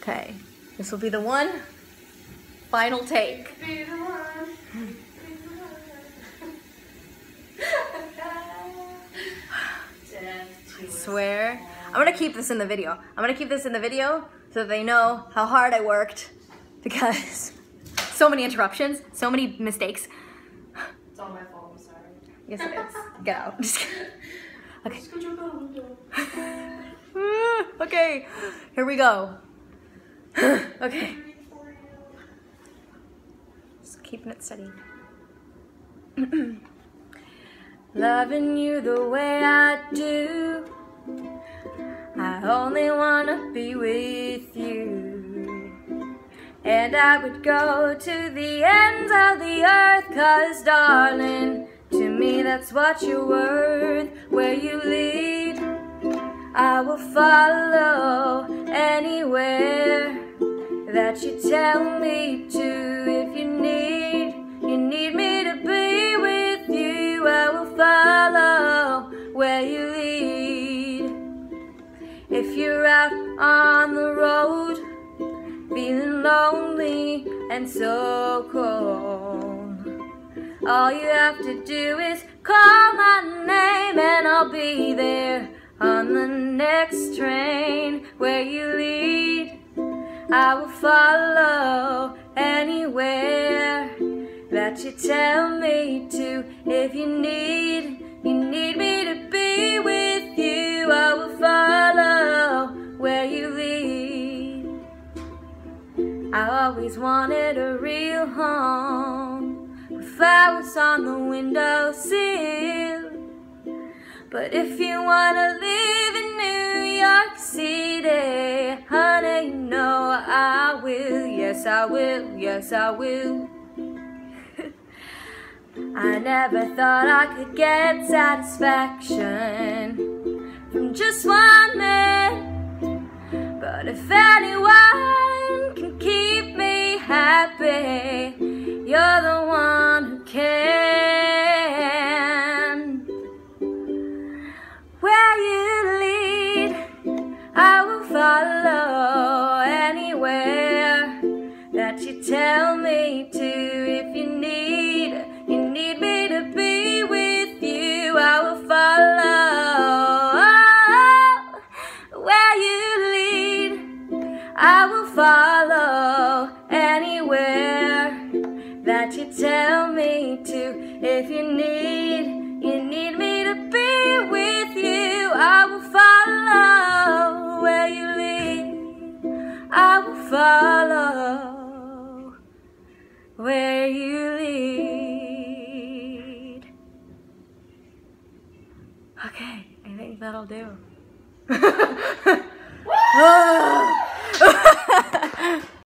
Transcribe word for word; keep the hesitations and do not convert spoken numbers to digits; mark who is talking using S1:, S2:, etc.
S1: Okay, this will be the one final take.
S2: Be the one.
S1: I swear. I'm gonna keep this in the video. I'm gonna keep this in the video so that they know how hard I worked because so many interruptions, so many mistakes.
S2: It's all my fault, I'm sorry.
S1: Yes, it is. Get out. Just kidding. Okay.
S2: Just go jump out the window.
S1: Okay, here we go. Okay. Just keeping it steady. Loving you the way I do, I only wanna be with you. And I would go to the ends of the earth, 'cause darling, to me that's what you're worth. Where you lead, I will follow anywhere that you tell me to. If you need, you need me to be with you, I will follow where you lead. If you're out on the road, feeling lonely and so cold, all you have to do is call my name and I'll be there on the next train. Where you lead, I will follow anywhere that you tell me to. If you need, you need me to be with you, I will follow where you lead. I always wanted a real home with flowers on the windowsill. But if you wanna live in New York City, honey, you know I will. Yes, I will. Yes, I will. I never thought I could get satisfaction from just one man. But if anyone can keep me happy, you're the one who can. Where you lead, I will follow anywhere that you tell me to. If you need, you need me to be with you, I will follow. Where you lead, I will follow anywhere that you tell me to. If you need, you need me to be with you, I will follow where you lead. I will follow where you lead. Okay, I think that'll do.